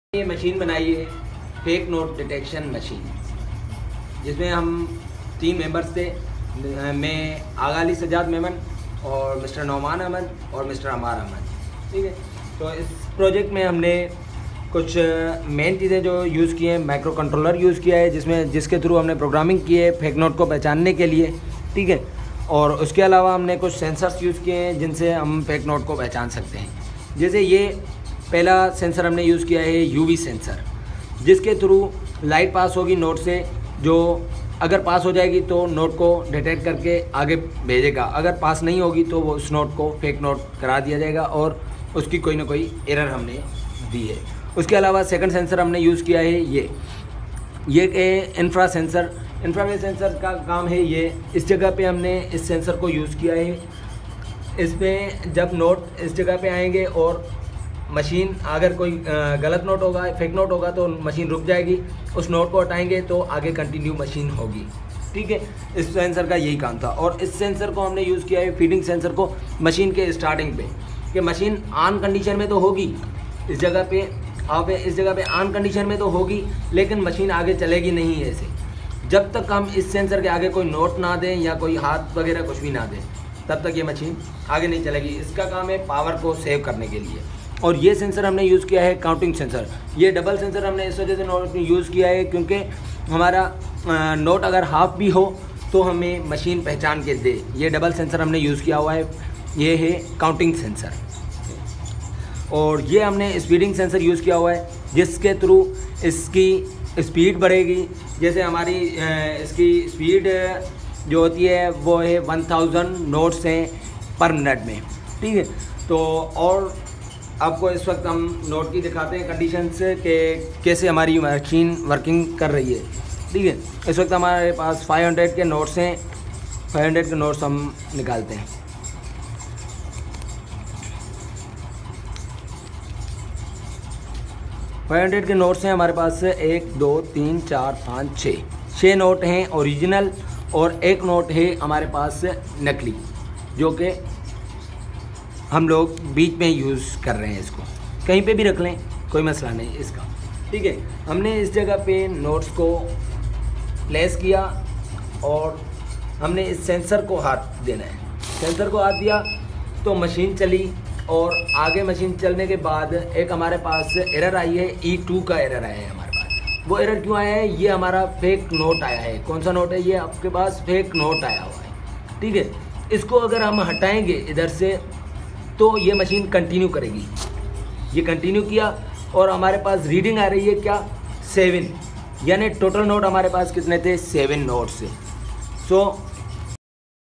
ये मशीन बनाई है फेक नोट डिटेक्शन मशीन, जिसमें हम 3 मेंबर्स थे। मैं आगा अली सज्जाद मेमन और मिस्टर नौमान अहमद और मिस्टर अमार अहमद। ठीक है, तो इस प्रोजेक्ट में हमने कुछ मेन चीज़ें जो यूज़ किए हैं, माइक्रो कंट्रोलर यूज़ किया है जिसके थ्रू हमने प्रोग्रामिंग की है फेक नोट को पहचानने के लिए। ठीक है, और उसके अलावा हमने कुछ सेंसर्स यूज़ किए हैं जिनसे हम फेक नोट को पहचान सकते हैं। जैसे ये पहला सेंसर हमने यूज़ किया है यूवी सेंसर, जिसके थ्रू लाइट पास होगी नोट से, जो अगर पास हो जाएगी तो नोट को डिटेक्ट करके आगे भेजेगा, अगर पास नहीं होगी तो वो उस नोट को फेक नोट करा दिया जाएगा और उसकी कोई ना कोई एरर हमने दी है। उसके अलावा सेकंड सेंसर हमने यूज़ किया है ये इंफ्रारेड सेंसर का काम है ये। इस जगह पे हमने इस सेंसर को यूज़ किया है। इसमें जब नोट इस जगह पे आएंगे और मशीन अगर कोई गलत नोट होगा, फेक नोट होगा, तो मशीन रुक जाएगी, उस नोट को हटाएंगे तो आगे कंटिन्यू मशीन होगी। ठीक है, इस सेंसर का यही काम था। और इस सेंसर को हमने यूज़ किया है फीडिंग सेंसर को मशीन के स्टार्टिंग पे, कि मशीन ऑन कंडीशन में तो होगी इस जगह पे ऑन कंडीशन में तो होगी, लेकिन मशीन आगे चलेगी नहीं ऐसे, जब तक हम इस सेंसर के आगे कोई नोट ना दें या कोई हाथ वगैरह कुछ भी ना दें, तब तक ये मशीन आगे नहीं चलेगी। इसका काम है पावर को सेव करने के लिए। और ये सेंसर हमने यूज़ किया है काउंटिंग सेंसर। ये डबल सेंसर हमने इस वजह से नोट यूज़ किया है क्योंकि हमारा नोट अगर हाफ भी हो तो हमें मशीन पहचान के दे। ये डबल सेंसर हमने यूज़ किया हुआ है, ये है काउंटिंग सेंसर। और ये हमने स्पीडिंग सेंसर यूज़ किया हुआ है, जिसके थ्रू इसकी स्पीड बढ़ेगी। जैसे हमारी इसकी स्पीड जो होती है वो है 1000 नोट्स हैं पर मिनट में। ठीक है, तो और आपको इस वक्त हम नोट की दिखाते हैं कंडीशन से कि कैसे हमारी मशीन वर्किंग कर रही है। ठीक है, इस वक्त हमारे पास 500 के नोट्स हैं। 500 के नोट्स हम निकालते हैं। $500 के नोट्स हैं हमारे पास। 1 2 3 4 5 6 नोट हैं ओरिजिनल, और एक नोट है हमारे पास नकली, जो कि हम लोग बीच में यूज़ कर रहे हैं। इसको कहीं पे भी रख लें, कोई मसला नहीं इसका। ठीक है, हमने इस जगह पे नोट्स को प्लेस किया और हमने इस सेंसर को हाथ देना है। सेंसर को हाथ दिया तो मशीन चली, और आगे मशीन चलने के बाद एक हमारे पास एरर आई है, E2 का एरर आया है हमारे पास। वो एरर क्यों आया है? ये हमारा फेक नोट आया है। कौन सा नोट है? ये आपके पास फेक नोट आया हुआ है। ठीक है, इसको अगर हम हटाएंगे इधर से तो ये मशीन कंटिन्यू करेगी। ये कंटिन्यू किया और हमारे पास रीडिंग आ रही है क्या? 7, यानी टोटल नोट हमारे पास कितने थे? 7 नोट्स। सो